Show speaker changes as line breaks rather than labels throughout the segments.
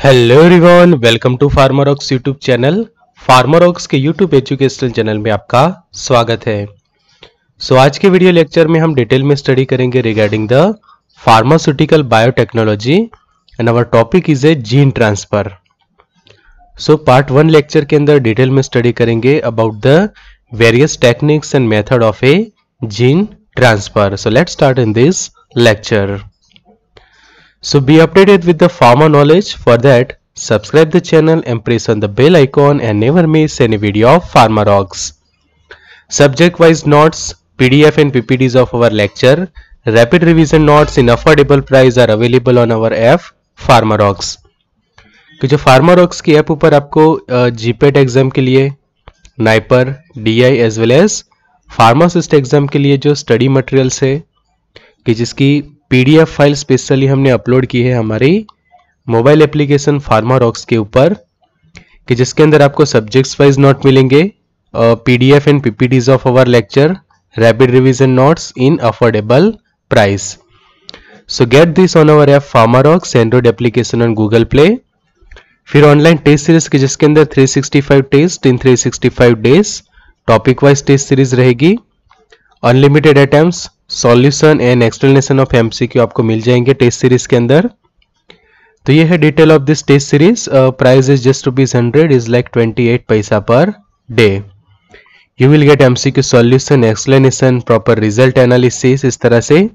Hello everyone, welcome to Pharmarocks YouTube channel. Pharmarocks के YouTube educational channel में आपका स्वागत है। आज के वीडियो लेक्चर में हम डिटेल में स्टडी करेंगे regarding the pharmaceutical biotechnology and our topic is a gene transfer. Part 1 lecture के अंदर डिटेल में स्टडी करेंगे about the various techniques and method of a gene transfer. Let's start in this lecture. So be updated with the pharma knowledge. For that, subscribe the channel and press on the bell icon and never miss any video of FarmaRocks. Subject wise notes, PDF and PPTs of our lecture, rapid revision notes in affordable price are available on our app FarmaRocks. कि जो FarmaRocks की app ऊपर आपको GPAT exam के लिए, NIPER, DI as well as pharmacist exam के लिए जो स्टडी मटेरियल्स है कि जिसकी PDF फाइल स्पेशली हमने अपलोड की है हमारी मोबाइल एप्लीकेशन फार्मारॉक्स के ऊपर, कि जिसके अंदर आपको सब्जेक्ट्स वाइज नोट मिलेंगे, PDF and PPTs of our lecture, rapid revision notes in affordable price. So get this on our app Pharmarocks, Android application on Google Play. फिर ऑनलाइन टेस्ट सीरीज के जिसके अंदर 365 test in 365 days topic wise test series रहेगी। Unlimited attempts, solution and explanation of MCQ आपको मिल जाएंगे test series के अंदर। तो ये है detail of this test series. Price is just ₹100, is like 28 paisa per day. You will get MCQ solution, explanation, proper result analysis, इस तरह से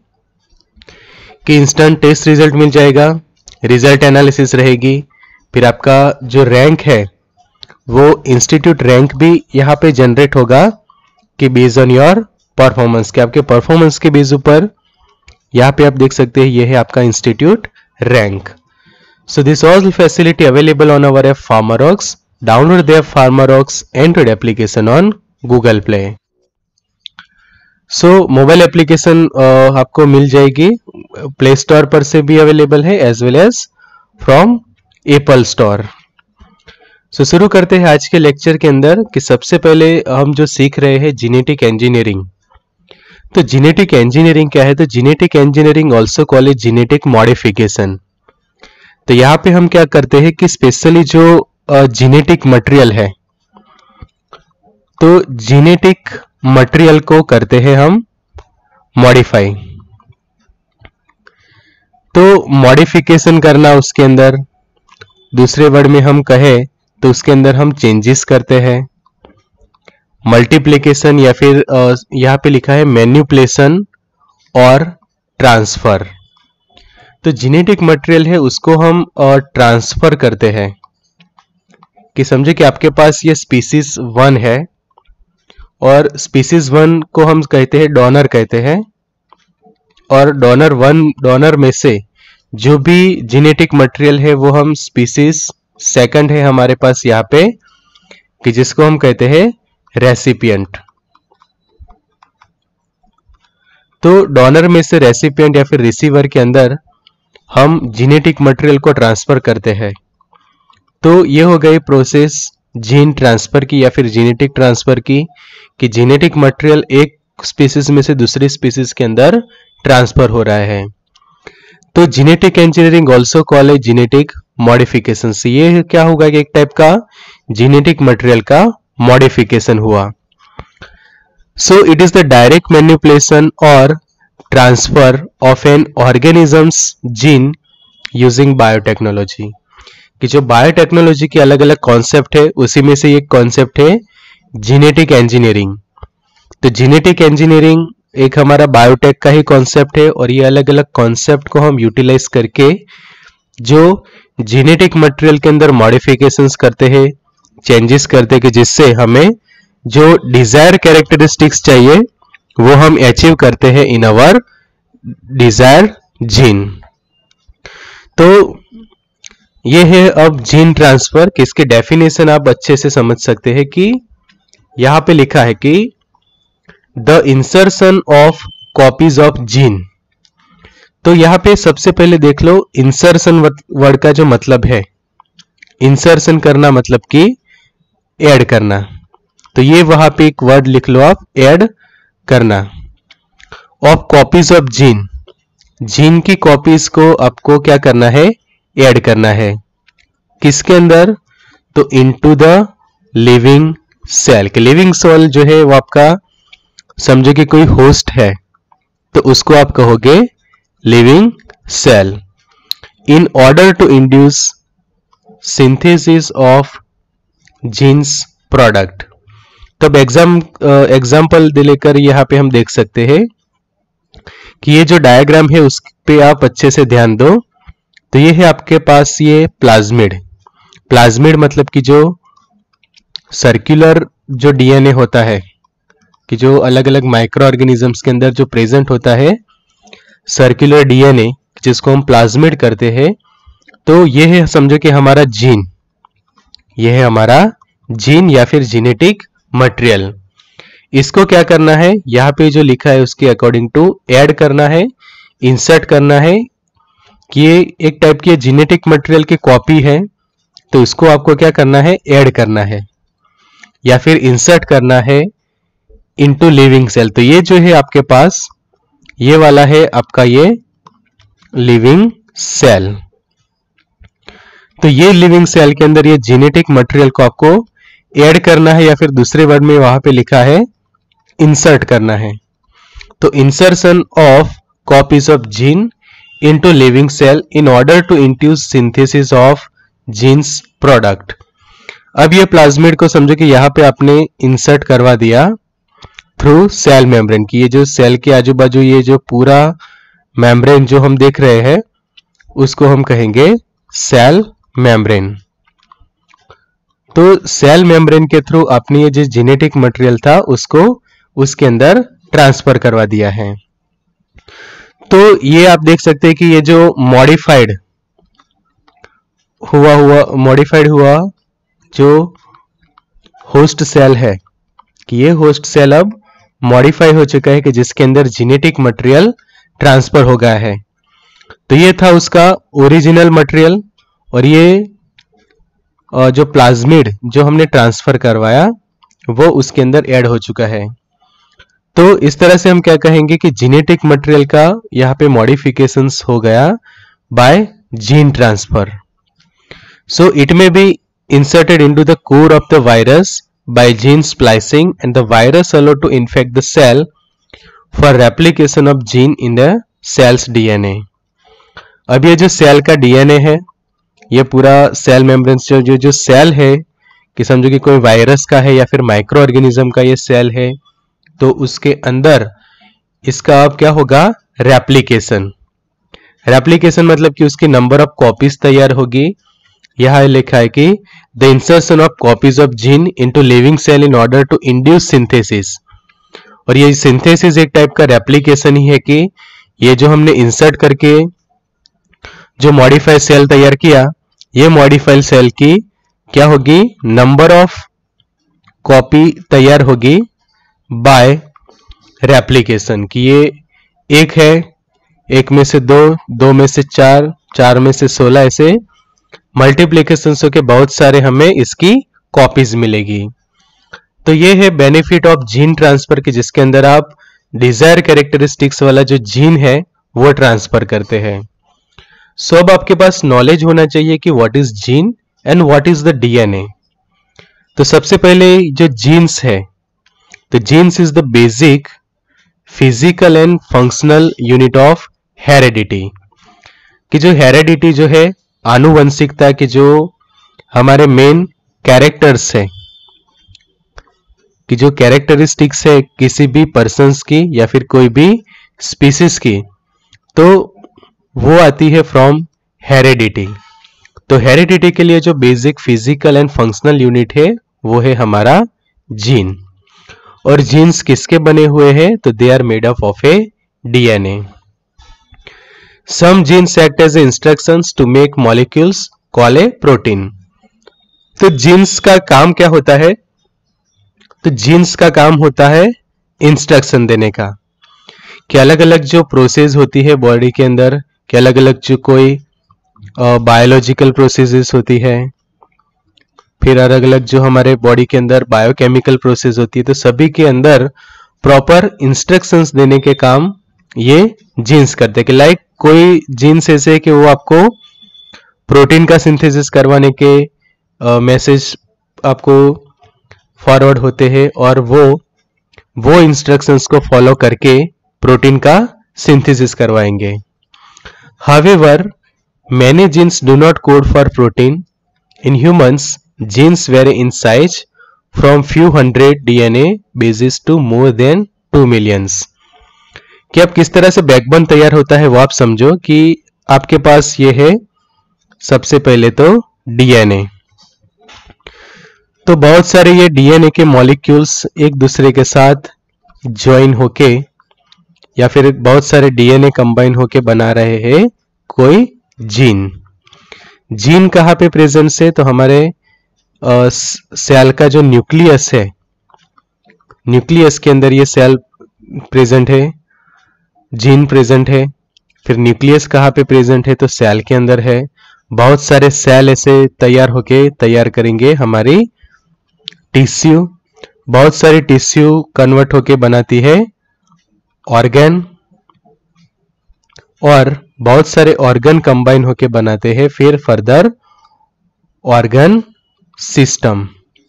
कि इंस्टेंट टेस्ट रिजल्ट मिल जाएगा, रिजल्ट एनालिसिस रहेगी। फिर आपका जो रैंक है वो इंस्टीट्यूट रैंक भी यहाँ पे जनरेट होगा कि बेस्ड ऑन योर परफॉर्मेंस, के आपके परफॉर्मेंस के बेस ऊपर यहाँ पे आप देख सकते हैं ये है आपका institute rank. So this all facility available on our app Pharmarocks. Download the app Pharmarocks Android application on Google Play. So mobile application आपको मिल जाएगी, प्ले स्टोर पर से भी अवेलेबल है as well as from Apple store. So शुरू करते हैं आज के लेक्चर के अंदर कि सबसे पहले हम जो सीख रहे हैं जेनेटिक इंजीनियरिंग। तो जेनेटिक इंजीनियरिंग क्या है? तो genetic engineering also called is genetic modification. तो यहाँ पे हम क्या करते हैं कि स्पेशली जो जेनेटिक मटेरियल है, तो जेनेटिक मटेरियल को करते हैं हम मॉडिफाई। तो मॉडिफिकेशन करना, उसके अंदर दूसरे वर्ड में हम कहें तो उसके अंदर हम चेंजेस करते हैं। मल्टीप्लिकेशन या फिर यहाँ पे लिखा है मैन्युपुलेशन और ट्रांसफर। तो जेनेटिक मटेरियल है उसको हम ट्रांसफर करते हैं, कि समझे कि आपके पास ये स्पीसीज 1 है और स्पीसीज 1 को हम कहते हैं डोनर कहते हैं, और डोनर में से जो भी जेनेटिक मटेरियल है वो हम स्पीसीज 2 है हमारे पास यहाँ पे, कि जिसको हम कहते हैं रेसिपिएंट। तो डोनर में से रेसिपिएंट या फिर रिसीवर के अंदर हम जेनेटिक मटेरियल को ट्रांसफर करते हैं। तो ये हो गई प्रोसेस जीन ट्रांसफर की या फिर जेनेटिक ट्रांसफर की, कि जेनेटिक मटेरियल एक स्पीसीज में से दूसरी स्पीसीज के अंदर ट्रांसफर हो रहा है। तो genetic engineering also called genetic modification. से ये क्या होगा कि एक टाइप का जेनेटिक मटेरियल का मॉडिफिकेशन हुआ। So it is the direct manipulation और transfer of an organism's gene using biotechnology. कि जो बायोटेक्नोलॉजी के अलग अलग कॉन्सेप्ट है उसी में से एक कॉन्सेप्ट है जेनेटिक इंजीनियरिंग। तो जेनेटिक इंजीनियरिंग एक हमारा बायोटेक का ही कॉन्सेप्ट है, और ये अलग अलग कॉन्सेप्ट को हम यूटिलाइज करके जो जेनेटिक मटेरियल के अंदर मॉडिफिकेशंस करते हैं, चेंजेस करते हैं, कि जिससे हमें जो डिजायर कैरेक्टरिस्टिक्स चाहिए वो हम अचीव करते हैं इन अवर डिजायर जीन। तो ये है अब जीन ट्रांसफर, कि इसके डेफिनेशन आप अच्छे से समझ सकते हैं कि यहां पे लिखा है कि the insertion of copies of gene. तो यहां पे सबसे पहले देख लो इंसर्शन वर्ड का जो मतलब है, इंसर्शन करना मतलब कि ऐड करना। तो ये वहां पे एक वर्ड लिख लो आप, ऐड करना। Of copies of gene, gene की कॉपीज को आपको क्या करना है? ऐड करना है। किसके अंदर? तो इनटू द लिविंग सेल। के लिविंग सेल जो है वो आपका समझो कि कोई होस्ट है, तो उसको आप कहोगे living cell. In order to induce synthesis of genes product. तब एग्जाम्पल लेकर यहाँ पे हम देख सकते हैं कि ये जो डायग्राम है उस पे आप अच्छे से ध्यान दो। तो ये है आपके पास ये प्लाज्मिड। प्लाज्मिड मतलब कि जो सर्कुलर जो डीएनए होता है, कि जो अलग अलग माइक्रो ऑर्गेनिजम्स के अंदर जो प्रेजेंट होता है सर्कुलर डीएनए, जिसको हम प्लाज्मिड करते हैं। तो ये है समझो कि हमारा जीन, ये है हमारा जीन या फिर जेनेटिक मटेरियल। इसको क्या करना है, यहाँ पे जो लिखा है उसके अकॉर्डिंग टू ऐड करना है, इंसर्ट करना है। कि ये एक टाइप की जेनेटिक मटेरियल की कॉपी है, तो इसको आपको क्या करना है, ऐड करना है या फिर इंसर्ट करना है इनटू लिविंग सेल। तो ये जो है आपके पास ये वाला है आपका ये लिविंग सेल। तो ये लिविंग सेल के अंदर ये जेनेटिक मटेरियल को आपको ऐड करना है, या फिर दूसरे वर्ड में वहां पे लिखा है इंसर्ट करना है। तो insertion of copies of gene into living cell in order to induce synthesis of genes product. अब ये प्लाज्मिड को समझो कि यहाँ पे आपने इंसर्ट करवा दिया थ्रू सेल मेम्ब्रेन की। ये जो सेल के आजू बाजू ये जो पूरा मेम्ब्रेन जो हम देख रहे हैं उसको हम कहेंगे सेल मेम्ब्रेन। तो सेल मेम्ब्रेन के थ्रू आपने ये जो जेनेटिक मटेरियल था उसको उसके अंदर ट्रांसफर करवा दिया है। तो ये आप देख सकते हैं कि ये जो मॉडिफाइड हुआ जो होस्ट सेल है, कि ये होस्ट सेल अब मॉडिफाई हो चुका है, कि जिसके अंदर जेनेटिक मटेरियल ट्रांसफर हो गया है। तो ये था उसका ओरिजिनल मटेरियल, और ये जो प्लाज्मिड जो हमने ट्रांसफर करवाया वो उसके अंदर ऐड हो चुका है। तो इस तरह से हम क्या कहेंगे कि जेनेटिक मटेरियल का यहाँ पे मॉडिफिकेशंस हो गया by gene transfer. So it may be inserted into the core of the virus by gene splicing, and the virus allowed to infect the cell for replication of gene in the cell's DNA। अब ये जो cell का DNA है, ये पूरा cell membrane जो cell है, कि समझो कि कोई वायरस का है या फिर माइक्रो ऑर्गेनिज्म का ये सेल है, तो उसके अंदर इसका अब क्या होगा, रेप्लिकेशन। रेप्लिकेशन मतलब कि उसकी नंबर ऑफ कॉपीज तैयार होगी। यह लिखा है कि the insertion of copies of gene into living cell in order to induce synthesis. और ये सिंथेसिस एक टाइप का रेप्लिकेशन ही है, कि ये जो हमने इंसर्ट करके जो मॉडिफाइड सेल तैयार किया, ये मॉडिफाइड सेल की क्या होगी, नंबर ऑफ कॉपी तैयार होगी बाय रेप्लिकेशन। कि ये एक है, एक में से दो, दो में से चार, चार में से 16, ऐसे मल्टीप्लिकेशन के बहुत सारे हमें इसकी कॉपीज मिलेगी। तो ये है बेनिफिट ऑफ जीन ट्रांसफर, की जिसके अंदर आप डिजायर कैरेक्टरिस्टिक्स वाला जो जीन है वो ट्रांसफर करते हैं। सो अब आपके पास नॉलेज होना चाहिए कि what is gene and what is the DNA. तो सबसे पहले जो जीन्स है, तो genes is the basic physical and functional unit of heredity. कि जो हेरेडिटी जो है आनुवंशिकता के जो हमारे मेन कैरेक्टर्स है, कि जो कैरेक्टरिस्टिक्स है किसी भी पर्सन्स की या फिर कोई भी स्पीसीज की, तो वो आती है फ्रॉम हेरेडिटी। तो हेरेडिटी के लिए जो basic physical and functional unit है वो है हमारा जीन। और जीन्स किसके बने हुए हैं, तो they are made up of a DNA. Some genes act as instructions to make molecules called a protein। तो जीन्स का काम क्या होता है, तो जीन्स का काम होता है इंस्ट्रक्शन देने का। कि अलग अलग जो प्रोसेस होती है बॉडी के अंदर, कि अलग अलग जो कोई बायोलॉजिकल प्रोसेसेस होती है, फिर अलग अलग जो हमारे बॉडी के अंदर बायोकेमिकल प्रोसेस होती है, तो सभी के अंदर प्रॉपर इंस्ट्रक्शंस देने के काम ये जीन्स करते हैं। कि लाइक कोई जीन्स ऐसे है कि वो आपको प्रोटीन का सिंथेसिस करवाने के मैसेज आपको फॉरवर्ड होते हैं और वो इंस्ट्रक्शंस को फॉलो करके प्रोटीन का सिंथेसिस करवाएंगे। However, many genes do not code for protein. In humans, genes vary in size from few hundred DNA bases to more than 2 millions. कि अब किस तरह से बैकबोन तैयार होता है वो आप समझो कि आपके पास ये है सबसे पहले तो डीएनए। तो बहुत सारे ये डीएनए के मॉलिक्यूल्स एक दूसरे के साथ ज्वाइन होके या फिर बहुत सारे डीएनए कंबाइन होके बना रहे हैं कोई जीन। जीन कहाँ पे प्रेजेंस है? तो हमारे सेल का जो न्यूक्लियस है, न्यूक्लियस के अंदर ये सेल प्रेजेंट है, जीन प्रेजेंट है। फिर न्यूक्लियस कहाँ पे प्रेजेंट है? तो सेल के अंदर है। बहुत सारे सेल ऐसे तैयार करेंगे हमारी टिश्यू। बहुत सारी टिश्यू कन्वर्ट होके बनाती है ऑर्गन, और बहुत सारे ऑर्गन कंबाइन होके बनाते हैं फिर फर्दर ऑर्गन सिस्टम।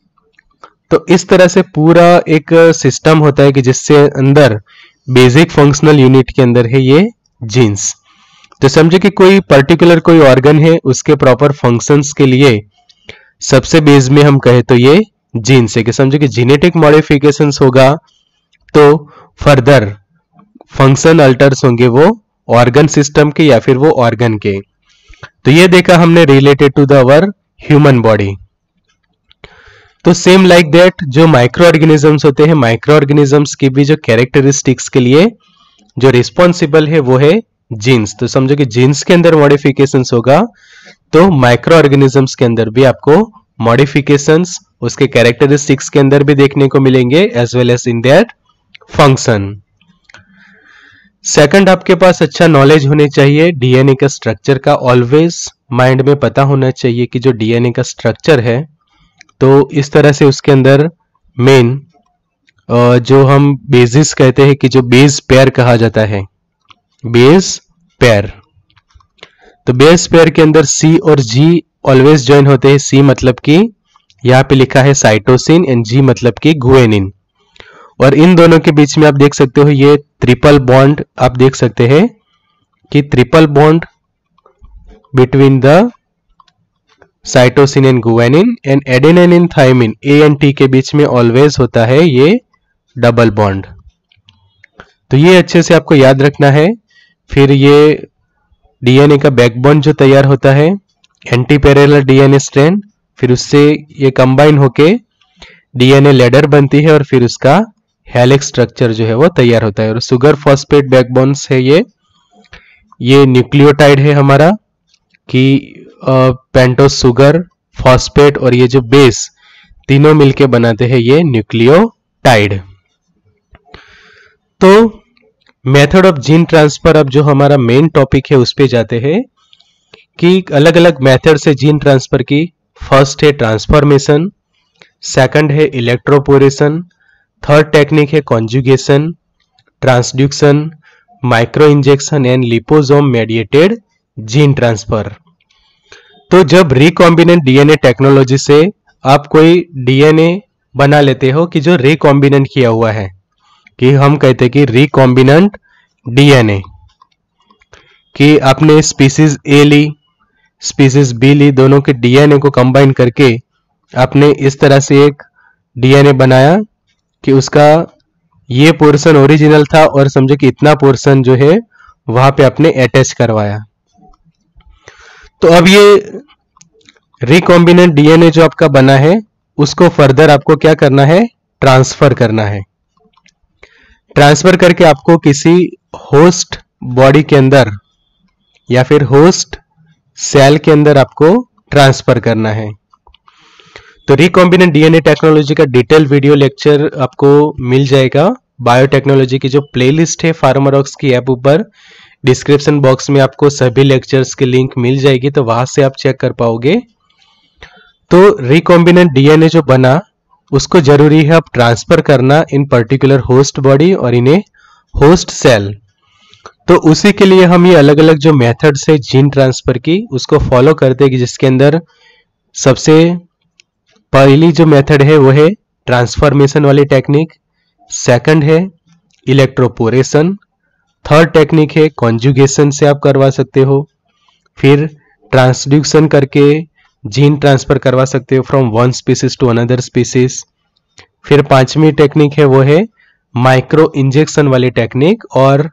तो इस तरह से पूरा एक सिस्टम होता है कि जिससे अंदर बेसिक फंक्शनल यूनिट के अंदर है ये जीन्स। तो समझे कि कोई पर्टिकुलर कोई ऑर्गन है, उसके प्रॉपर फंक्शंस के लिए सबसे बेस में हम कहे तो ये जीन्स है। कि समझे कि जेनेटिक मॉडिफिकेशंस होगा तो फर्दर फंक्शन अल्टर्स होंगे वो ऑर्गन सिस्टम के या फिर वो ऑर्गन के। तो ये देखा हमने related to the our human body. तो सेम लाइक दैट जो माइक्रो ऑर्गेनिजम्स होते हैं, माइक्रो ऑर्गेनिजम्स की भी जो कैरेक्टरिस्टिक्स के लिए जो रिस्पॉन्सिबल है वो है जीन्स। तो समझो कि जीन्स के अंदर मॉडिफिकेशंस होगा तो माइक्रो ऑर्गेनिजम्स के अंदर भी आपको मॉडिफिकेशंस उसके कैरेक्टरिस्टिक्स के अंदर भी देखने को मिलेंगे as well as in that function. Second, आपके पास अच्छा नॉलेज होने चाहिए डीएनए का स्ट्रक्चर का। ऑलवेज माइंड में पता होना चाहिए कि जो डीएनए का स्ट्रक्चर है तो इस तरह से उसके अंदर मेन जो हम बेसिस कहते हैं कि जो बेस पेयर कहा जाता है, बेस पेयर। तो बेस पेयर के अंदर सी और जी ऑलवेज ज्वाइन होते हैं। सी मतलब कि यहाँ पे लिखा है साइटोसिन एंड जी मतलब कि गुएनिन। और इन दोनों के बीच में आप देख सकते हो ये ट्रिपल बॉन्ड आप देख सकते हैं कि triple bond between the cytosine and guanine and adenine and thymine A and T के बीच में ऑलवेज होता है ये डबल बॉन्ड। तो ये अच्छे से आपको याद रखना है। फिर ये डीएनए का बैकबोन जो तैयार होता है एंटी पैरेलल डीएनए स्ट्रैंड, फिर उससे ये कंबाइन होके डीएनए लेडर बनती है और फिर उसका हेलिक्स स्ट्रक्चर जो है वो तैयार होता है। और सुगर फॉस्फेट बैकबोन्स है ये न्यूक्लियोटाइड है हमारा कि पेंटोस सुगर, फॉस्फेट और ये जो बेस तीनों मिलके बनाते हैं ये न्यूक्लियोटाइड। तो मेथड ऑफ जीन ट्रांसफर, अब जो हमारा मेन टॉपिक है उस पे जाते हैं कि अलग अलग मेथड से जीन ट्रांसफर की। फर्स्ट है ट्रांसफॉर्मेशन, सेकंड है इलेक्ट्रोपोरेशन, थर्ड टेक्निक है conjugation, transduction, micro injection and liposome mediated gene transfer. तो जब रिकॉम्बिनेंट डीएनए टेक्नोलॉजी से आप कोई डीएनए बना लेते हो कि जो रिकॉम्बिनेंट किया हुआ है, कि हम कहते हैं कि रिकॉम्बिनेंट डीएनए, कि आपने स्पीसीज ए ली, स्पीसीज बी ली, दोनों के डीएनए को कंबाइन करके आपने इस तरह से एक डीएनए बनाया कि उसका ये पोर्शन ओरिजिनल था और समझो कि इतना पोर्शन जो है वहां पे आपने अटैच करवाया। तो अब ये रिकॉम्बिनेंट डीएनए जो आपका बना है उसको फर्दर आपको क्या करना है? ट्रांसफर करना है। ट्रांसफर करके आपको किसी होस्ट बॉडी के अंदर या फिर होस्ट सेल के अंदर आपको ट्रांसफर करना है। तो रिकॉम्बिनेंट डीएनए टेक्नोलॉजी का डिटेल वीडियो लेक्चर आपको मिल जाएगा बायोटेक्नोलॉजी की जो प्लेलिस्ट है फार्मारॉक्स की ऐप ऊपर। डिस्क्रिप्शन बॉक्स में आपको सभी लेक्चर्स की लिंक मिल जाएगी, तो वहां से आप चेक कर पाओगे। तो रिकॉम्बिनेंट डीएनए जो बना उसको जरूरी है अब ट्रांसफर करना इन पर्टिकुलर होस्ट बॉडी और इन ए होस्ट सेल। तो उसी के लिए हम ये अलग अलग जो मेथड्स है जीन ट्रांसफर की उसको फॉलो करते हैं, कि जिसके अंदर सबसे पहली जो मेथड है वो है ट्रांसफॉर्मेशन वाली टेक्निक, सेकंड है इलेक्ट्रोपोरेशन, थर्ड टेक्निक है कॉन्जुगेशन से आप करवा सकते हो, फिर ट्रांसड्यूक्शन करके जीन ट्रांसफर करवा सकते हो from one species to another species, फिर पांचवी टेक्निक है वो है माइक्रो इंजेक्शन वाली टेक्निक, और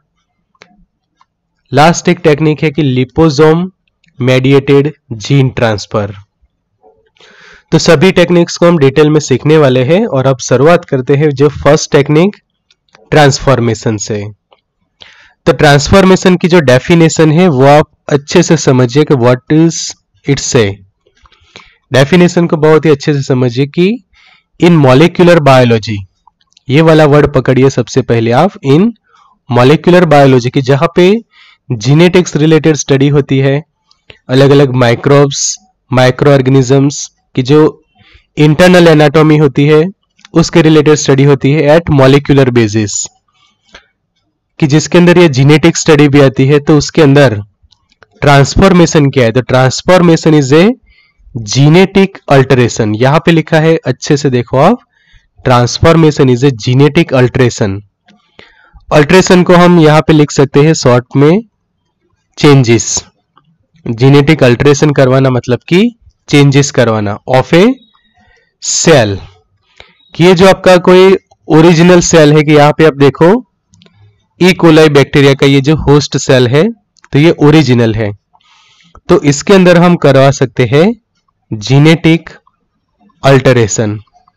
लास्ट एक टेक्निक है कि लिपोसोम मेडिएटेड जीन ट्रांसफर। तो सभी टेक्निक्स को हम डिटेल में सीखने वाले हैं, और अब शुरुआत करते हैं जो फर्स्ट टेक्निक ट्रांसफॉर्मेशन से। तो ट्रांसफॉर्मेशन की जो डेफिनेशन है वो आप अच्छे से समझिए कि व्हाट इज इट से। डेफिनेशन को बहुत ही अच्छे से समझिए कि इन मॉलिक्यूलर बायोलॉजी, ये वाला वर्ड पकड़िए सबसे पहले आप, इन मॉलिक्यूलर बायोलॉजी की जहां पे जीनेटिक्स रिलेटेड स्टडी होती है, अलग अलग माइक्रोब्स, माइक्रो ऑर्गेनिजम्स की जो इंटरनल एनाटॉमी होती है उसके रिलेटेड स्टडी होती है एट मॉलिक्यूलर बेसिस, कि जिसके अंदर ये जीनेटिक स्टडी भी आती है। तो उसके अंदर ट्रांसफॉर्मेशन क्या है? तो transformation is a genetic alteration. यहां पे लिखा है, अच्छे से देखो आप, transformation is a genetic alteration. Alteration को हम यहां पे लिख सकते हैं शॉर्ट में चेंजेस। जीनेटिक अल्टरेशन करवाना मतलब कि चेंजेस करवाना ऑफ ए सेल, कि ये जो आपका कोई ओरिजिनल सेल है, कि यहां पे आप देखो ई कोलाई बैक्टीरिया का ये जो होस्ट सेल है तो ये ओरिजिनल है, तो इसके अंदर हम करवा सकते हैं जीनेटिक अल्टरेशन।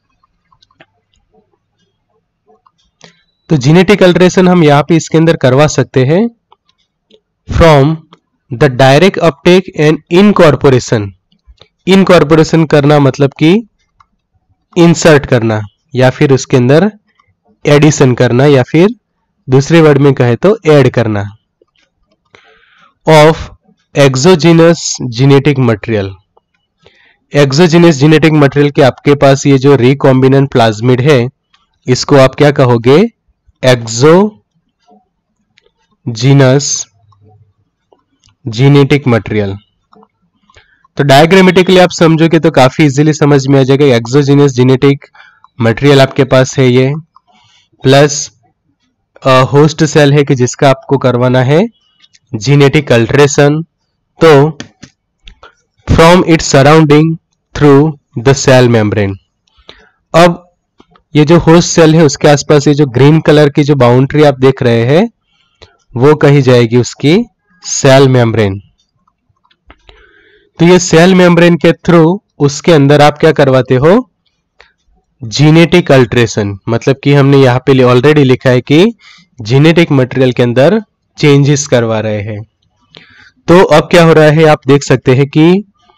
तो जीनेटिक अल्टरेशन हम यहां पे इसके अंदर करवा सकते हैं from the direct uptake and incorporation. Incorporation करना मतलब कि इंसर्ट करना, या फिर उसके अंदर एडिशन करना, या फिर दूसरे वर्ड में कहे तो ऐड करना of exogenous genetic material. Exogenous genetic material के आपके पास ये जो रिकॉम्बिनेंट प्लाज्मिड है इसको आप क्या कहोगे? Exogenous genetic material. तो डायग्रामेटिकली आप समझोगे तो काफी इजीली समझ में आ जाएगा। एक्सोजीनस जेनेटिक मटेरियल आपके पास है ये, प्लस होस्ट सेल है कि जिसका आपको करवाना है जीनेटिक अल्टरेशन। तो from its surrounding through the cell membrane. अब ये जो होस्ट सेल है उसके आसपास ये जो ग्रीन कलर की जो बाउंड्री आप देख रहे हैं वो कही जाएगी उसकी सेल मेम्ब्रेन। तो ये सेल मेम्ब्रेन के थ्रू उसके अंदर आप क्या करवाते हो? Genetic alteration. मतलब कि हमने यहाँ पे ऑलरेडी लिखा है कि जीनेटिक मटेरियल के अंदर चेंजेस करवा रहे हैं। तो अब क्या हो रहा है आप देख सकते हैं कि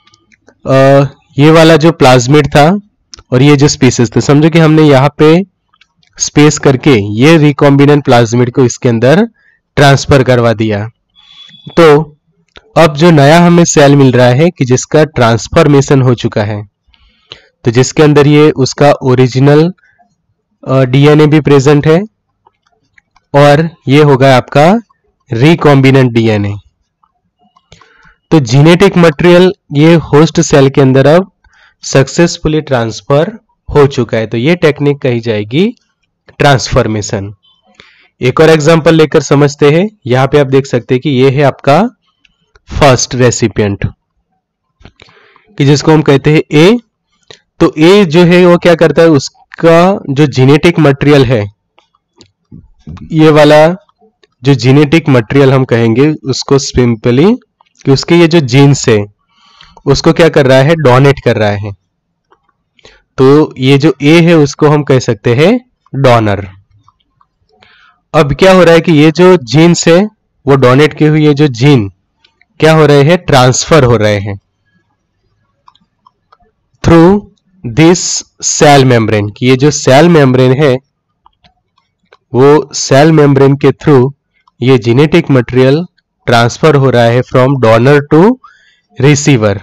ये वाला जो प्लाज्मिड था और ये जो स्पीसीज थे, समझो कि हमने यहाँ पे स्पेस करके ये रिकॉम्बिनेंट प्लाज्मिड को इसके अंदर ट्रांसफर करवा दिया। तो अब जो नया हमें सेल मिल रहा है कि जिसका ट्रांसफॉर्मेशन हो चुका है, तो जिसके अंदर ये उसका ओरिजिनल डीएनए भी प्रेजेंट है और ये होगा आपका रिकॉम्बिनेंट डीएनए। तो जीनेटिक मटेरियल ये होस्ट सेल के अंदर अब सक्सेसफुली ट्रांसफर हो चुका है। तो ये टेक्निक कही जाएगी ट्रांसफॉर्मेशन। एक और एग्जांपल लेकर समझते हैं। यहां पे आप देख सकते हैं कि ये है आपका फर्स्ट रेसिपिएंट, कि जिसको हम कहते हैं ए। तो ए जो है वो क्या करता है, उसका जो जीनेटिक मटेरियल है, ये वाला जो जीनेटिक मटेरियल हम कहेंगे उसको सिंपली कि उसके ये जो जीन्स है उसको क्या कर रहा है, डोनेट कर रहा है। तो ये जो ए है उसको हम कह सकते हैं डोनर। अब क्या हो रहा है कि ये जो जीन्स है वो डोनेट किए हुए जो जीन क्या हो रहे हैं, ट्रांसफर हो रहे हैं थ्रू दिस सेल मेम्ब्रेन। कि ये जो सेल मेम्ब्रेन है वो सेल मेम्ब्रेन के थ्रू ये जेनेटिक मटेरियल ट्रांसफर हो रहा है फ्रॉम डोनर टू रिसीवर,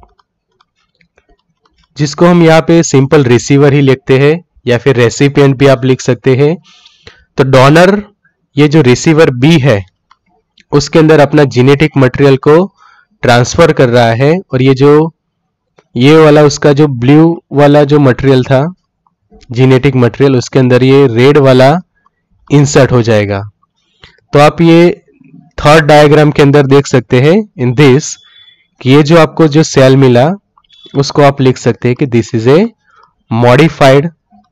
जिसको हम यहाँ पे सिंपल रिसीवर ही लिखते हैं या फिर रेसिपिएंट भी आप लिख सकते हैं। तो डोनर ये जो रिसीवर बी है उसके अंदर अपना जेनेटिक मटेरियल को ट्रांसफर कर रहा है, और ये वाला उसका जो ब्लू वाला जो मटेरियल था जेनेटिक मटेरियल, उसके अंदर ये रेड वाला इंसर्ट हो जाएगा। तो आप ये थर्ड डायग्राम के अंदर देख सकते हैं इन दिस कि ये जो आपको जो सेल मिला उसको आप लिख सकते हैं कि this is a modified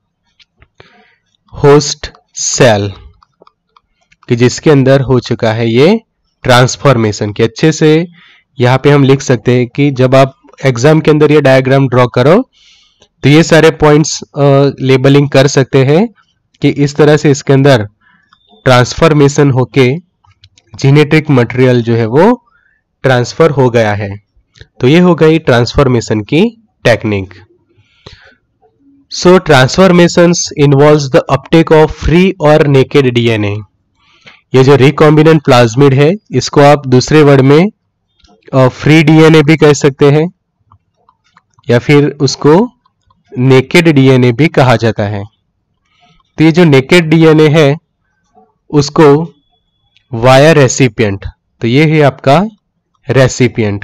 host cell, कि जिसके अंदर हो चुका है ये ट्रांसफॉर्मेशन। कि अच्छे से यहाँ पे हम लिख सकते हैं कि जब आप एग्जाम के अंदर ये डायग्राम ड्रॉ करो तो ये सारे पॉइंट्स लेबलिंग कर सकते हैं कि इस तरह से इसके अंदर ट्रांसफॉर्मेशन होके जेनेटिक मटेरियल जो है वो ट्रांसफर हो गया है। तो ये हो गई ट्रांसफॉर्मेशन की technique. So transformations involves the uptake of free और नेकेड डीएनए। ये जो रिकॉम्बिनेंट प्लाज्मिड है इसको आप दूसरे वर्ड में फ्री डीएनए भी कह सकते हैं, या फिर उसको नेकेड डीएनए भी कहा जाता है। तो ये जो नेकेड डीएनए है उसको वाया रेसिपिएंट, तो ये है आपका रेसिपिएंट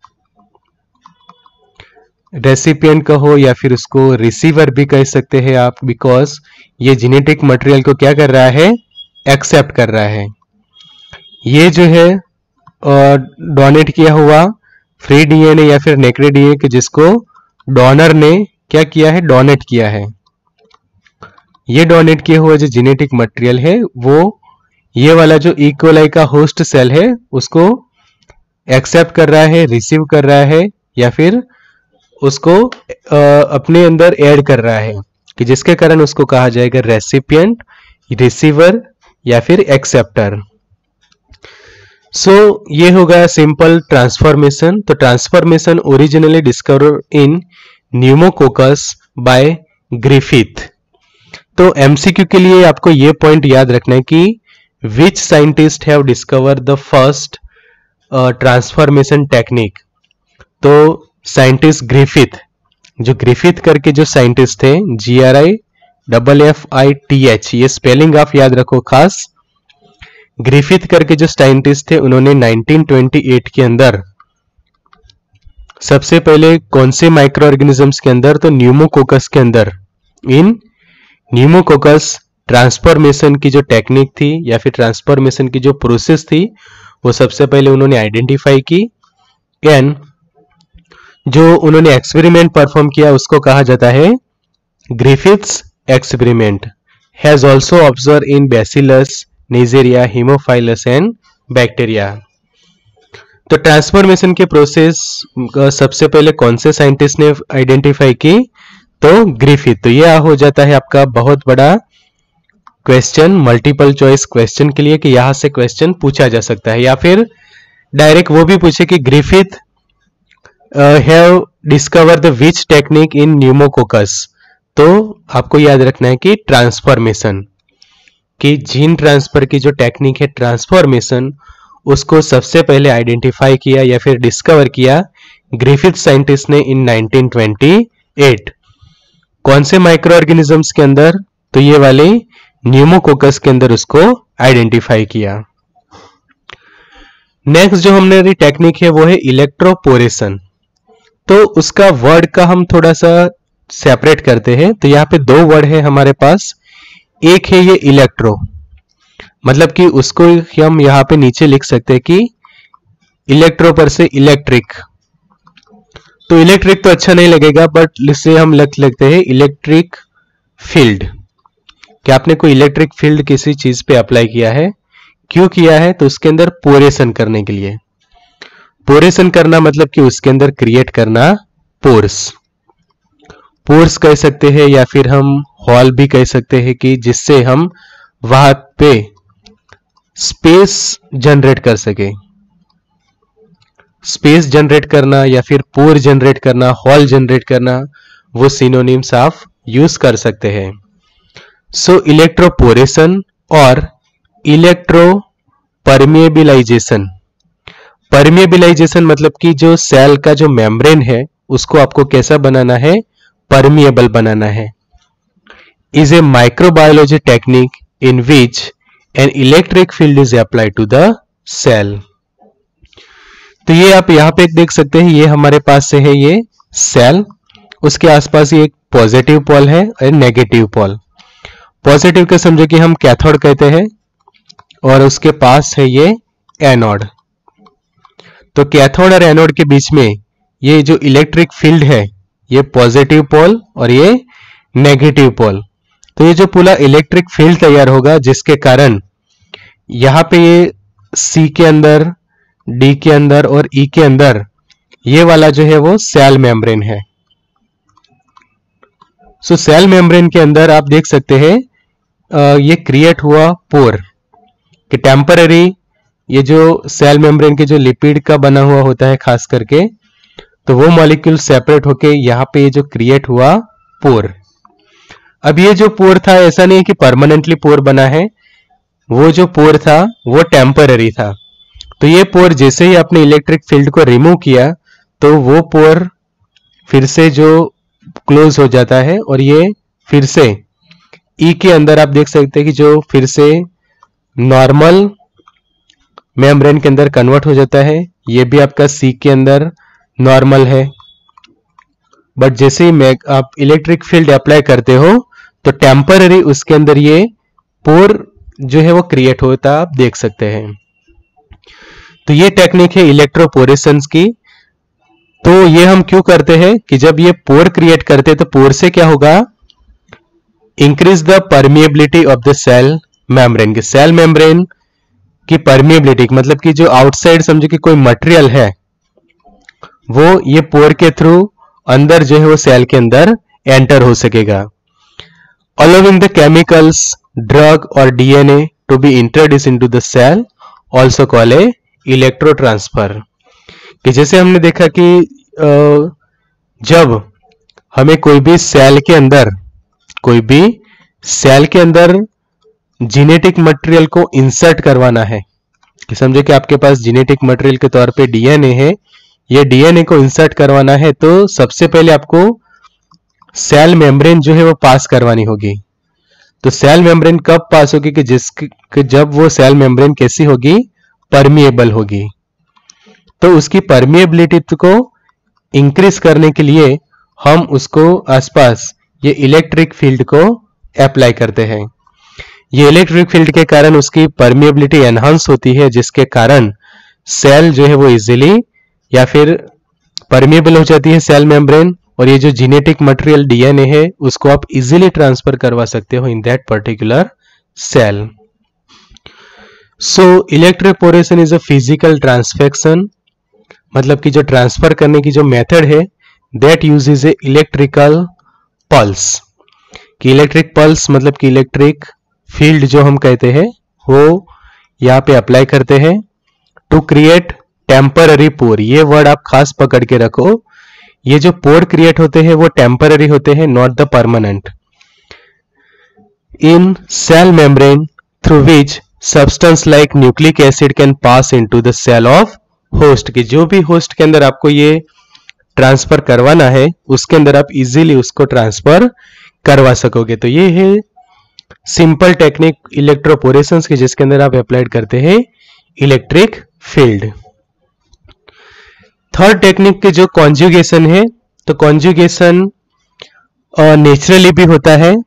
कहो या फिर उसको रिसीवर भी कह सकते हैं आप, बिकॉज ये जेनेटिक मटेरियल को क्या कर रहा है, एक्सेप्ट कर रहा है। ये जो है डोनेट किया हुआ फ्री डीएनए या फिर नेकेड डीएनए के जिसको डोनर ने क्या किया है, डोनेट किया है। ये डोनेट किया हुआ जो जेनेटिक मटेरियल है वो ये वाला जो इकोलाई का होस्ट सेल है उसको एक्सेप्ट कर रहा है, रिसीव कर रहा है, या फिर उसको अपने अंदर ऐड कर रहा है, कि जिसके कारण उसको कहा जाएगा रेसिपिएंट, रिसीवर या फिर एक्सेप्टर। सो ये होगा सिंपल ट्रांसफॉर्मेशन। तो transformation originally discover in pneumococcus by Griffith. तो एमसीक्यू के लिए आपको ये पॉइंट याद रखना है कि which scientist have discover the first transformation technique. तो साइंटिस्ट ग्रिफिथ, जो ग्रिफिथ करके जो साइंटिस्ट थे, GRIFFITH, ये स्पेलिंग आप याद रखो खास। ग्रिफिथ करके जो साइंटिस्ट थे उन्होंने 1928 के अंदर सबसे पहले कौन से माइक्रो ऑर्गेनिजम्स के अंदर, तो न्यूमोकोकस के अंदर, इन न्यूमोकोकस ट्रांसफॉर्मेशन की जो टेक्निक थी या फिर ट्रांसफॉर्मेशन की जो प्रोसेस थी वो सबसे पहले उन्होंने आइडेंटिफाई की। एंड जो उन्होंने एक्सपेरिमेंट परफॉर्म किया उसको कहा जाता है Griffith's experiment. Has also observe in Bacillus, Neisseria, Haemophilus and bacteria. तो ट्रांसफॉर्मेशन के प्रोसेस सबसे पहले कौन से साइंटिस्ट ने आइडेंटिफाई की, तो ग्रिफिथ। तो यह हो जाता है आपका बहुत बड़ा क्वेश्चन मल्टीपल चॉइस क्वेश्चन के लिए, कि यहां से क्वेश्चन पूछा जा सकता है, या फिर डायरेक्ट वो भी पूछे कि Griffith have discover the which technique in pneumococcus. तो आपको याद रखना है कि ट्रांसफॉर्मेशन कि जीन ट्रांसफर की जो टेक्निक है ट्रांसफॉर्मेशन, उसको सबसे पहले आइडेंटिफाई किया या फिर डिस्कवर किया ग्रिफिथ साइंटिस्ट ने इन 1928। कौन से माइक्रो ऑर्गेनिजम्स के अंदर, तो ये वाले न्यूमोकोकस के अंदर उसको आइडेंटिफाई किया। नेक्स्ट जो हमने टेक्निक है वो है इलेक्ट्रोपोरेशन। तो उसका वर्ड का हम थोड़ा सा सेपरेट करते हैं। तो यहाँ पे दो वर्ड है हमारे पास, एक है ये इलेक्ट्रो, मतलब कि उसको हम यहाँ पे नीचे लिख सकते हैं कि इलेक्ट्रो पर से इलेक्ट्रिक। तो इलेक्ट्रिक तो अच्छा नहीं लगेगा, बट इससे हम लिख लेते हैं इलेक्ट्रिक फील्ड। कि आपने कोई इलेक्ट्रिक फील्ड किसी चीज पे अप्लाई किया है, क्यों किया है, तो उसके अंदर पोरेशन करने के लिए। पोरेशन करना मतलब कि उसके अंदर क्रिएट करना पोर्स कह सकते हैं, या फिर हम हॉल भी कह सकते हैं, कि जिससे हम वहां पे स्पेस जनरेट कर सके। स्पेस जनरेट करना या फिर पोर जनरेट करना, हॉल जनरेट करना, वो सिनोनिम्स आप यूज कर सकते हैं। सो इलेक्ट्रोपोरेशन और इलेक्ट्रो परमिएबिलाइजेशन। परमिएबिलाइजेशन मतलब कि जो सेल का जो मेम्ब्रेन है उसको आपको कैसा बनाना है, परमिएबल बनाना है। Is a microbiology technique in which an electric field is applied to the cell. तो ये आप यहाँ पे देख सकते हैं, ये हमारे पास से है ये सेल, उसके आसपास ये एक पॉजिटिव पोल है और नेगेटिव पोल। पॉजिटिव के समझो कि हम कैथोड कहते हैं और उसके पास है ये एनोड। तो कैथोड और एनोड के बीच में ये जो इलेक्ट्रिक फील्ड है ये पॉजिटिव पोल और ये नेगेटिव पोल। तो ये जो पूरा इलेक्ट्रिक फील्ड तैयार होगा जिसके कारण यहाँ पे ये सी के अंदर, डी के अंदर और ई के अंदर ये वाला जो है वो सेल मेम्ब्रेन है। सो सेल मेम्ब्रेन के अंदर आप देख सकते हैं ये क्रिएट हुआ पोर कि टेम्पररी ये जो सेल मेम्ब्रेन के जो लिपिड का बना हुआ होता है खास करके, तो वो मॉलिक्यूल सेपरेट होके यहाँ पे ये जो क्रिएट हुआ पोर। अब ये जो पोर था ऐसा नहीं है कि परमानेंटली पोर बना है, वो जो पोर था वो टेम्पररी था। तो ये पोर जैसे ही आपने इलेक्ट्रिक फील्ड को रिमूव किया तो वो पोर फिर से जो क्लोज हो जाता है और ये फिर से ई के अंदर आप देख सकते हैं कि जो फिर से नॉर्मल मेम्ब्रेन के अंदर कन्वर्ट हो जाता है। ये भी आपका सी के अंदर नॉर्मल है, बट जैसे ही आप इलेक्ट्रिक फील्ड अप्लाई करते हो तो टेम्पररी उसके अंदर ये पोर जो है वो क्रिएट होता आप देख सकते हैं। तो ये टेक्निक है इलेक्ट्रोपोरेशंस की। तो ये हम क्यों करते हैं कि जब ये पोर क्रिएट करते हैं तो पोर से क्या होगा, increase the permeability of the cell membrane. के सेल मेम्ब्रेन की परमिएबिलिटी मतलब कि जो आउटसाइड समझो कि कोई मटेरियल है वो ये पोर के थ्रू अंदर जो है वो सेल के अंदर एंटर हो सकेगा। अलाउइंग द केमिकल्स, ड्रग और DNA to be introduce into the cell, also call a electro transfer. कि जैसे हमने देखा कि जब हमें कोई भी सेल के अंदर जीनेटिक मटेरियल को इंसर्ट करवाना है, कि समझे कि आपके पास जीनेटिक मटेरियल के तौर पे डीएनए है, ये डीएनए को इंसर्ट करवाना है तो सबसे पहले आपको सेल मेम्ब्रेन जो है वो पास करवानी होगी। तो सेल मेम्ब्रेन कब पास होगी कि जब वो सेल मेम्ब्रेन कैसी होगी, परमिएबल होगी। तो उसकी परमिएबिलिटी को इंक्रीज करने के लिए हम उसको आसपास ये इलेक्ट्रिक फील्ड को अप्लाई करते हैं। ये इलेक्ट्रिक फील्ड के कारण उसकी परमिएबिलिटी एनहांस होती है, जिसके कारण सेल जो है वो इजीली या फिर परमिएबल हो जाती है सेल मेम्ब्रेन, और ये जो जीनेटिक मटेरियल डीएनए है उसको आप इजीली ट्रांसफर करवा सकते हो in that particular cell. So electroporation is a physical transfection, मतलब कि जो ट्रांसफर करने की जो मेथड है that uses a electrical pulse. कि इलेक्ट्रिक पल्स मतलब कि इलेक्ट्रिक फील्ड जो हम कहते हैं वो यहाँ पे अप्लाई करते हैं टू क्रिएट टेम्पररी पोर। ये वर्ड आप खास पकड़ के रखो, ये जो पोर क्रिएट होते हैं वो टेम्पररी होते हैं, not the permanent. In cell membrane through which substance like nucleic acid can pass into the cell of host. की जो भी होस्ट के अंदर आपको ये ट्रांसफर करवाना है उसके अंदर आप इजीली उसको ट्रांसफर करवा सकोगे। तो ये है सिंपल टेक्निक इलेक्ट्रोपोरेशंस की, जिसके अंदर आप अप्लाइड करते हैं इलेक्ट्रिक फील्ड। थर्ड टेक्निक के जो कॉन्जुगेशन है, तो कॉन्जुगेशन नेचुरली भी होता है,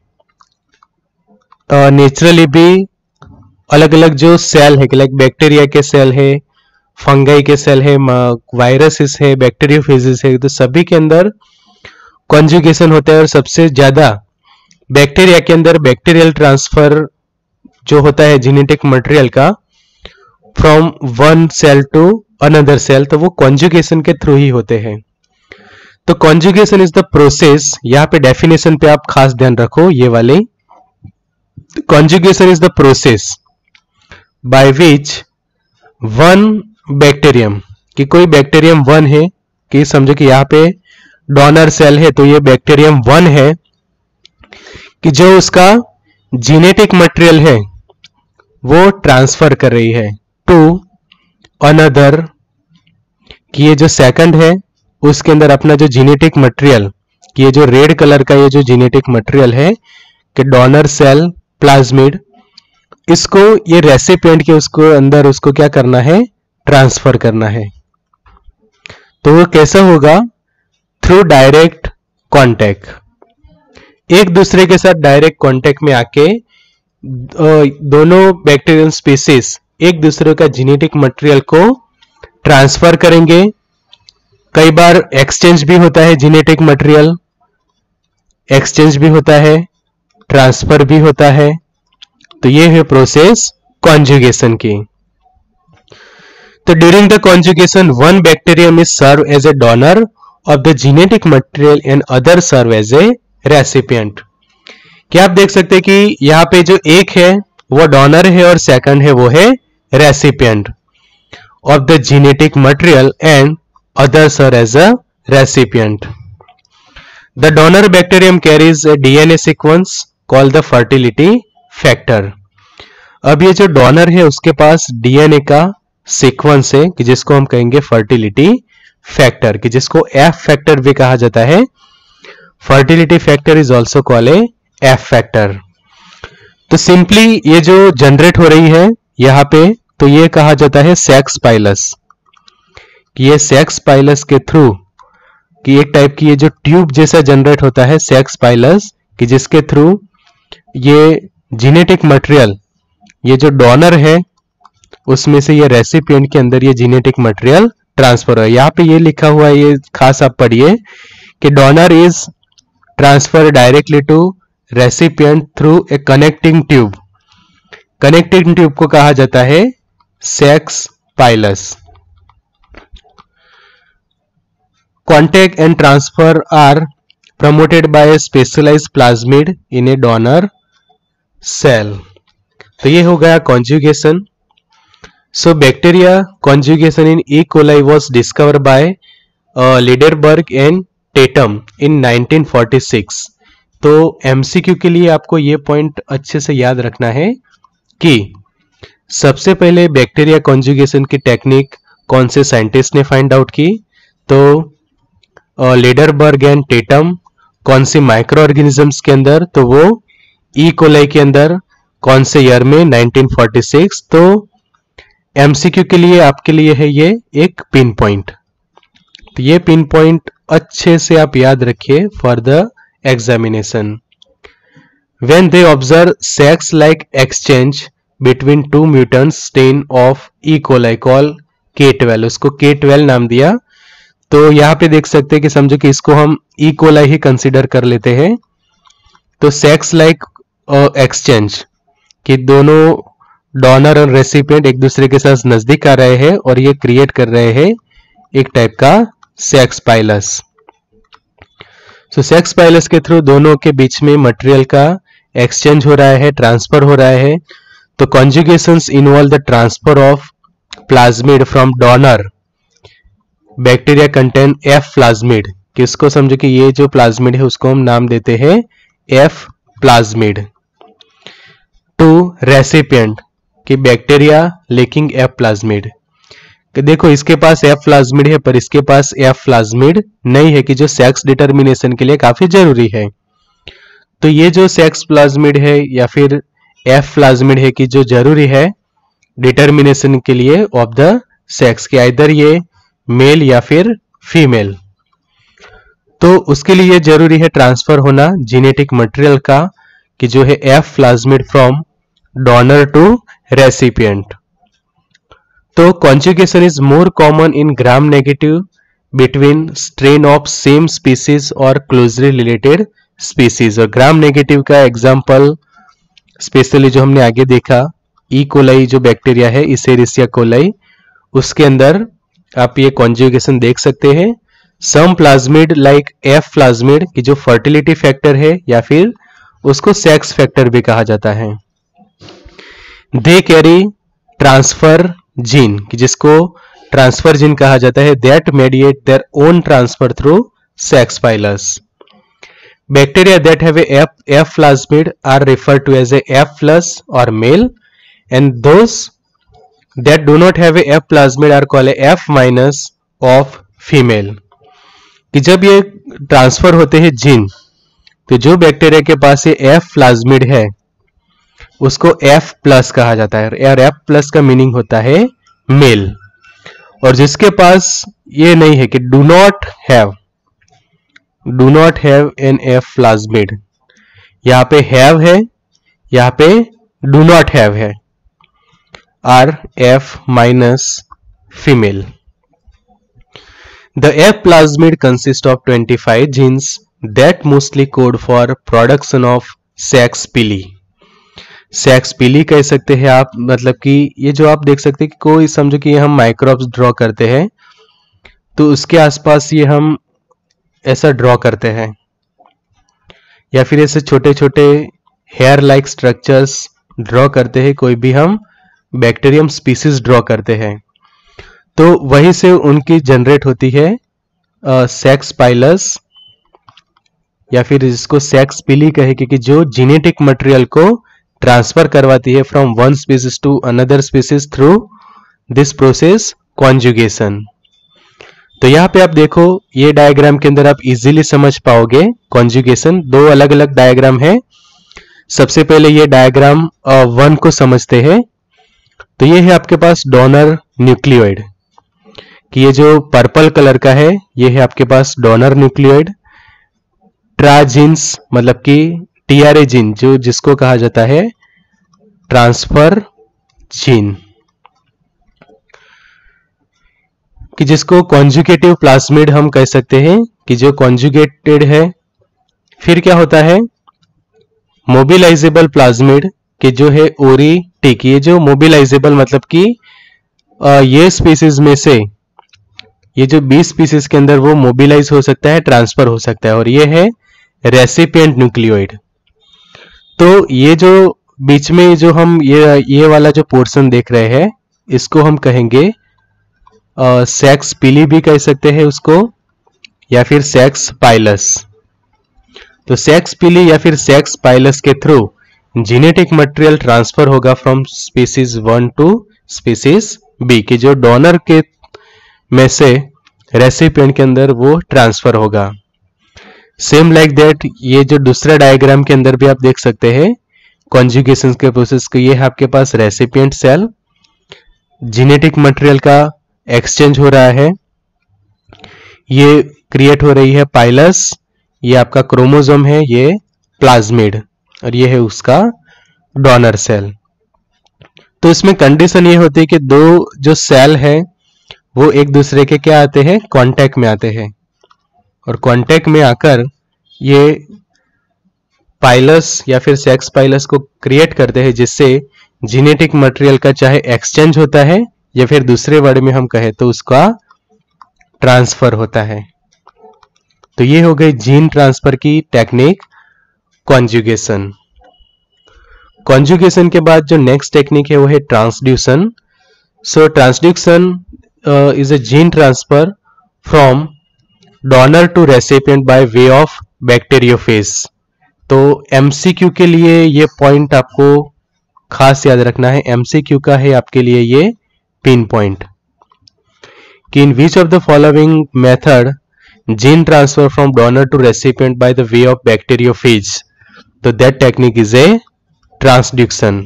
नेचुरली भी अलग अलग जो सेल है, लाइक बैक्टीरिया के सेल है, फंगाई के सेल है, वायरसेस है, बैक्टीरियोफेजेस है, तो सभी के अंदर कॉन्जुगेशन होता है। और सबसे ज्यादा बैक्टीरिया के अंदर बैक्टीरियल ट्रांसफर जो होता है जेनेटिक मटेरियल का from one cell to another cell, तो वो कॉन्जुगेशन के थ्रू ही होते हैं। तो कॉन्जुगेशन इज द प्रोसेस, यहाँ पे डेफिनेशन पे आप खास ध्यान रखो ये वाले। Conjugation is the process by which one bacterium, कि कोई बैक्टीरियम 1 है, कि समझो कि यहाँ पे डोनर सेल है तो ये बैक्टीरियम 1 है, कि जो उसका जीनेटिक मटेरियल है वो ट्रांसफर कर रही है टू अनदर, कि ये जो सेकंड है उसके अंदर अपना जो जीनेटिक मटेरियल, कि ये जो रेड कलर का ये जो जीनेटिक मटेरियल है कि डोनर सेल प्लाज्मिड इसको ये रेसिपिएंट के उसको अंदर उसको क्या करना है, ट्रांसफर करना है। तो वो कैसा होगा, थ्रू डायरेक्ट कांटेक्ट, एक दूसरे के साथ डायरेक्ट कांटेक्ट में आके दोनों बैक्टीरियल स्पीसीज एक दूसरे का जेनेटिक मटेरियल को ट्रांसफर करेंगे। कई बार एक्सचेंज भी होता है, जेनेटिक मटेरियल एक्सचेंज भी होता है, ट्रांसफर भी होता है। तो ये है प्रोसेस कॉन्जुगेशन की। तो during the conjugation one bacterium is serve as a donor of the genetic material and other serve as a recipient. क्या आप देख सकते हैं कि यहाँ पे जो एक है वो डोनर है और सेकंड है वो है recipient of the genetic material and other serve as a recipient. The donor bacterium carries a DNA sequence called the fertility factor. अब ये जो डोनर है उसके पास डीएनए का सीक्वेंस है कि जिसको हम कहेंगे फर्टिलिटी फैक्टर, कि जिसको एफ फैक्टर भी कहा जाता है। Fertility factor is also called a F factor. तो सिंपली ये जो जनरेट हो रही है यहाँ पे, तो ये कहा जाता है सेक्स पाइलस। ये सेक्स पाइलस के थ्रू कि एक टाइप की ये जो ट्यूब जैसा जनरेट होता है सेक्स पाइलस, कि जिसके थ्रू ये जेनेटिक मटेरियल, ये जो डोनर है उसमें से ये रेसिपिएंट के अंदर ये जेनेटिक मटेरियल ट्रांसफर है। यहाँ पे ये लिखा हुआ है, ये खास आप पढ़िए कि donor is transfer directly to recipient through a connecting tube. Connecting tube को कहा जाता है sex pilus. Contact and transfer are promoted by a specialized plasmid in a donor cell। तो ये हो गया conjugation। So bacteria conjugation in E. coli was discovered by Lederberg and Tatum in 1946। तो MCQ के लिए आपको ये पॉइंट अच्छे से याद रखना है कि सबसे पहले बैक्टीरिया कॉन्जुगेशन की टेक्निक कौन से साइंटिस्ट ने फाइंड आउट की, तो लेडरबर्ग एंड टेटम। कौन सी माइक्रो ऑर्गेनिजम्स के अंदर, तो वो ई कोलाई के अंदर। कौन से ईयर में, 1946। तो एमसीक्यू के लिए आपके लिए है ये एक पिन पॉइंट। तो ये पिन पॉइंट अच्छे से आप याद रखिए for the examination. When they observe sex like exchange between two mutants strain of E coli call K12, उसको K12 नाम दिया। तो यहाँ पे देख सकते हैं कि समझो कि इसको हम ई कोलाई ही कंसीडर कर लेते हैं। तो सेक्स लाइक एक्सचेंज कि दोनों डोनर और रेसिपिएंट एक दूसरे के साथ नजदीक आ रहे हैं और ये क्रिएट कर रहे हैं एक टाइप का sex pilus. So sex pilus के थ्रू दोनों के बीच में मटेरियल का एक्सचेंज हो रहा है, ट्रांसफर हो रहा है। तो conjugations involve the transfer of plasmid from donor. Bacteria contain F plasmid, किसको समझो कि ये जो प्लाज्मिड है उसको हम नाम देते हैं एफ प्लाज्मिड। टू रेसिपिएंट कि बैक्टीरिया लेकिंग एफ प्लाज्मिड, कि देखो इसके पास एफ प्लाज्मिड है पर इसके पास एफ प्लाज्मिड नहीं है, कि जो सेक्स डिटर्मिनेशन के लिए काफी जरूरी है। तो ये जो सेक्स प्लाज्मिड है या फिर एफ प्लाज्मिड है कि जो जरूरी है डिटर्मिनेशन के लिए ऑफ द सेक्स, कि इधर ये मेल या फिर फीमेल। तो उसके लिए जरूरी है ट्रांसफर होना जेनेटिक मटेरियल का, कि जो है F plasmid from donor to recipient. तो conjugation is more common in gram negative between strain of same species और क्लोजली रिलेटेड स्पीसीज। और ग्राम नेगेटिव का एग्जांपल स्पेशली जो हमने आगे देखा ई कोलाई जो बैक्टीरिया है इसेरिसिया कोलाई, उसके अंदर आप ये कॉन्जुगेशन देख सकते हैं। Some plasmid like F plasmid की जो फर्टिलिटी फैक्टर है या फिर उसको सेक्स फैक्टर भी कहा जाता है। दे कैरी ट्रांसफर जीन, कि जिसको ट्रांसफर जीन कहा जाता है, that mediate their own transfer through sex pilus. Bacteria that have a F plasmid are referred to as a F plus or male, and those that do not have a F plasmid are called a F minus of female। कि जब ये transfer होते हैं gene, तो जो bacteria के पास ये F plasmid है उसको F प्लस कहा जाता है, और F प्लस का मीनिंग होता है मेल। और जिसके पास ये नहीं है कि do not have an F plasmid, यहां पे हैव है, यहां पे डू नॉट हैव है, are F minus female. The F plasmid consists of 25 genes that mostly code for production of sex pili. Sex pili कह सकते हैं आप, मतलब कि ये जो आप देख सकते हैं कि कोई समझो कि हम माइक्रोब्स ड्रॉ करते हैं तो उसके आसपास ये हम ऐसा ड्रॉ करते हैं, या फिर ऐसे छोटे छोटे हेयर लाइक स्ट्रक्चर्स ड्रॉ करते हैं, कोई भी हम बैक्टीरियम स्पीसीज ड्रॉ करते हैं, तो वहीं से उनकी जनरेट होती है सेक्स पाइलस, या फिर जिसको सेक्स पीली कहे, क्योंकि जो जेनेटिक मटेरियल को ट्रांसफर करवाती है from one species to another species through this process conjugation. तो यहाँ पे आप देखो, ये डायग्राम के अंदर आप इजीली समझ पाओगे कॉन्जुगेशन। दो अलग अलग डायग्राम है। सबसे पहले ये डायग्राम 1 को समझते हैं। तो ये है आपके पास डोनर न्यूक्लियोइड, कि ये जो पर्पल कलर का है ये है आपके पास डोनर न्यूक्लियोइड। ट्राजीन्स मतलब कि टीआरए जीन, जो जिसको कहा जाता है ट्रांसफर जीन, कि जिसको कॉन्जुगेटिव प्लाज्मिड हम कह सकते हैं, कि जो कॉन्जुगेटेड है। फिर क्या होता है मोबिलाइजेबल प्लाज्मिड, कि जो है ओरीटिक। ये जो मोबिलाइजेबल मतलब कि ये स्पीसीज में से ये जो 20 स्पीसीज के अंदर वो मोबिलाइज हो सकता है, ट्रांसफर हो सकता है। और ये है रेसिपिएंट न्यूक्लियोइड। तो ये जो बीच में जो हम ये वाला जो पोर्शन देख रहे हैं, इसको हम कहेंगे सेक्स पीली भी कह सकते हैं उसको, या फिर सेक्स पाइलस। तो सेक्स पीली या फिर सेक्स पाइलस के थ्रू जेनेटिक मटेरियल ट्रांसफर होगा from species 1 to species B, कि जो डोनर के में से रेसिपिएंट के अंदर वो ट्रांसफर होगा। सेम लाइक दैट ये जो दूसरा डायग्राम के अंदर भी आप देख सकते हैं कॉन्जुगेशन के प्रोसेस को। ये है आपके पास रेसिपिएंट सेल, जेनेटिक मटेरियल का एक्सचेंज हो रहा है, ये क्रिएट हो रही है पाइलस, ये आपका क्रोमोसोम है, ये प्लाज्मिड, और ये है उसका डोनर सेल। तो इसमें कंडीशन ये होती है कि दो जो सेल है वो एक दूसरे के क्या आते हैं, कांटेक्ट में आते हैं, और कांटेक्ट में आकर ये पाइलस या फिर सेक्स पाइलस को क्रिएट करते हैं, जिससे जेनेटिक मटेरियल का चाहे एक्सचेंज होता है या फिर दूसरे वर्ड में हम कहें तो उसका ट्रांसफर होता है। तो ये हो गई जीन ट्रांसफर की टेक्निक कॉन्जुगेशन। कॉन्जुगेशन के बाद जो नेक्स्ट टेक्निक है वो है ट्रांसड्यूशन। सो ट्रांसड्यूशन is a gene transfer from donor to recipient by way of bacteriophage। तो MCQ के लिए ये पॉइंट आपको खास याद रखना है। MCQ का है आपके लिए ये पिन पॉइंट, कि in which of the following method gene transfer from donor to recipient by the way of bacteriophage, तो that technique is a transduction.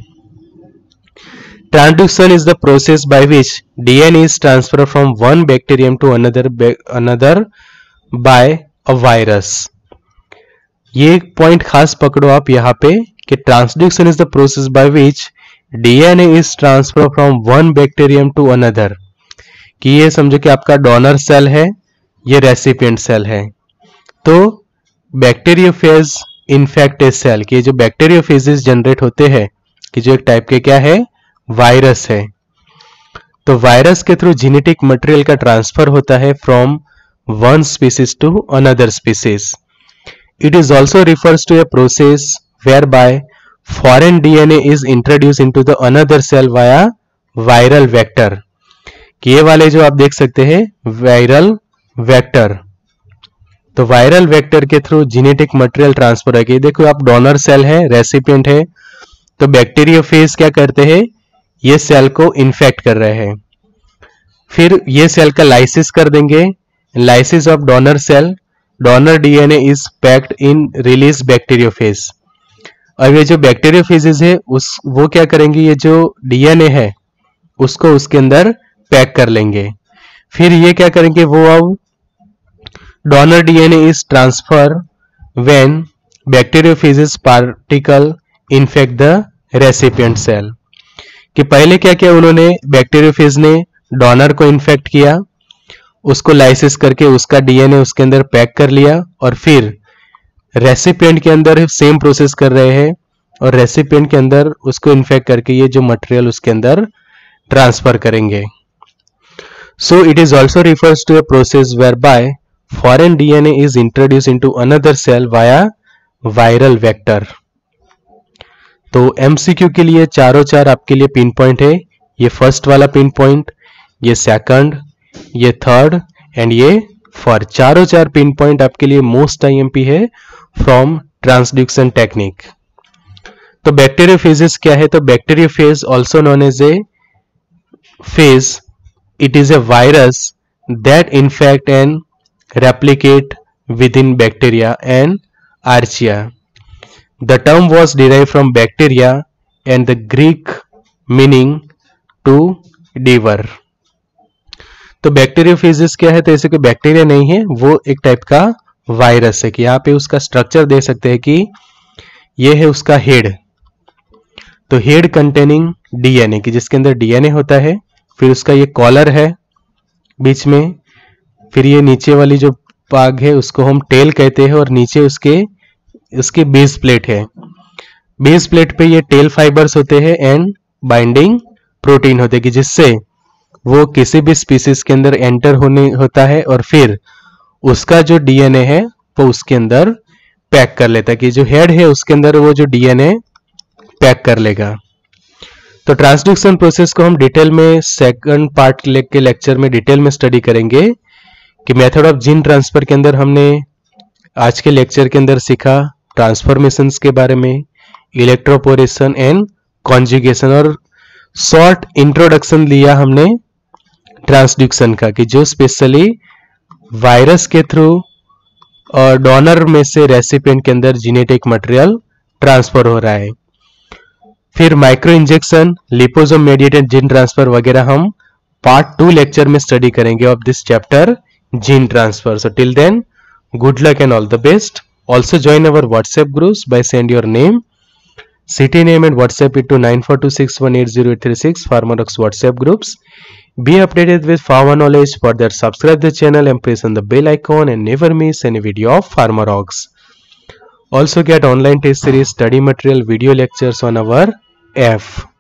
Transduction is the process by which DNA is transferred from one bacterium to another by a virus। ये point खास पकड़ो आप यहाँ पे, कि transduction is the process by which DNA is transfer from one bacterium to another. कि ये समझो कि आपका डोनर सेल है, ये रेसिपिएंट सेल है। तो बैक्टीरियोफेज इन्फेक्टेड सेल, कि जो बैक्टीरियोफेजेस जनरेट होते हैं, कि जो एक टाइप के क्या है, वायरस है। तो वायरस के थ्रू जेनेटिक मटेरियल का ट्रांसफर होता है from one species to another species. It is also refers to a process where by foreign DNA is introduce into the another cell via viral vector. कि ये वाले जो आप देख सकते हैं वायरल वेक्टर, तो वायरल वेक्टर के थ्रू जेनेटिक मटेरियल ट्रांसफर है। कि देखो आप डोनर सेल है, रेसिपिएंट है, तो बैक्टीरियोफेज क्या करते हैं, ये सेल को इन्फेक्ट कर रहे हैं, फिर ये सेल का लाइसिस कर देंगे, lysis of donor cell, donor DNA is packed in release bacteriophage. और ये जो बैक्टीरियोफेजेस है वो क्या करेंगे, ये जो डीएनए है उसको उसके अंदर पैक कर लेंगे। फिर ये क्या करेंगे, वो अब donor DNA is transfer when bacteriophages particle infect the recipient cell. कि पहले क्या किया उन्होंने, बैक्टीरियोफेज ने डोनर को इन्फेक्ट किया, उसको लाइसिस करके उसका डीएनए उसके अंदर पैक कर लिया, और फिर रेसिपिएंट के अंदर सेम प्रोसेस कर रहे हैं और रेसिपिएंट के अंदर उसको इन्फेक्ट करके ये जो मटेरियल उसके अंदर ट्रांसफर करेंगे। So it is also refers to a process where by foreign DNA is introduce into another cell via viral vector. तो एमसीक्यू के लिए चारों चार आपके लिए पिन पॉइंट है। ये फर्स्ट वाला पिन पॉइंट, ये सेकंड, ये थर्ड एंड ये फोर्थ। चारों चार पिन पॉइंट आपके लिए मोस्ट आईएमपी है फ्रॉम ट्रांसड्यूक्शन टेक्निक। तो बैक्टीरियोफेजेस क्या है, तो bacteriophage also known as a phage, it is a virus that infect and replicate within bacteria and archaea. The term was derived from bacteria and the Greek meaning to devour. तो bacteriophages क्या है, तो ऐसे कोई bacteria नहीं है, वो एक टाइप का वायरस है। कि यहाँ पे उसका स्ट्रक्चर दे सकते हैं कि ये है उसका हेड, तो हेड कंटेनिंग डीएनए, कि जिसके अंदर डीएनए होता है, फिर उसका ये कॉलर है बीच में, फिर ये नीचे वाली जो पाग है उसको हम टेल कहते हैं, और नीचे उसके बेस प्लेट है। बेस प्लेट पे ये टेल फाइबर्स होते हैं एंड बाइंडिंग प्रोटीन होते हैं, कि जिससे वो किसी भी स्पीसीज के अंदर एंटर होने होता है और फिर उसका जो डीएनए है वो उसके अंदर पैक कर लेता है। कि जो हेड है उसके अंदर वो जो डीएनए पैक कर लेगा। तो ट्रांसड्यूक्शन प्रोसेस को हम डिटेल में सेकंड पार्ट के लेक्चर में डिटेल में स्टडी करेंगे। कि मेथड ऑफ जीन ट्रांसफर के अंदर हमने आज के लेक्चर के अंदर सीखा ट्रांसफॉर्मेशंस के बारे में, इलेक्ट्रोपोरेशन एंड कॉन्जुगेशन, और शॉर्ट इंट्रोडक्शन लिया हमने ट्रांसड्यूक्शन का, कि जो स्पेशली वायरस के थ्रू और डोनर में से रेसिपिएंट के अंदर जेनेटिक मटेरियल ट्रांसफर हो रहा है। फिर micro injection, liposome mediated gene transfer वगैरह हम पार्ट 2 लेक्चर में स्टडी करेंगे of this chapter gene transfer. So till then, good luck and all the best. Also join our WhatsApp groups by send your name, city name and WhatsApp it to 9426180836 Pharmarox WhatsApp groups. Be updated with pharma knowledge. For that, subscribe the channel and press on the bell icon and never miss any video of Pharmarox. Also get online test series study material video lectures on our app.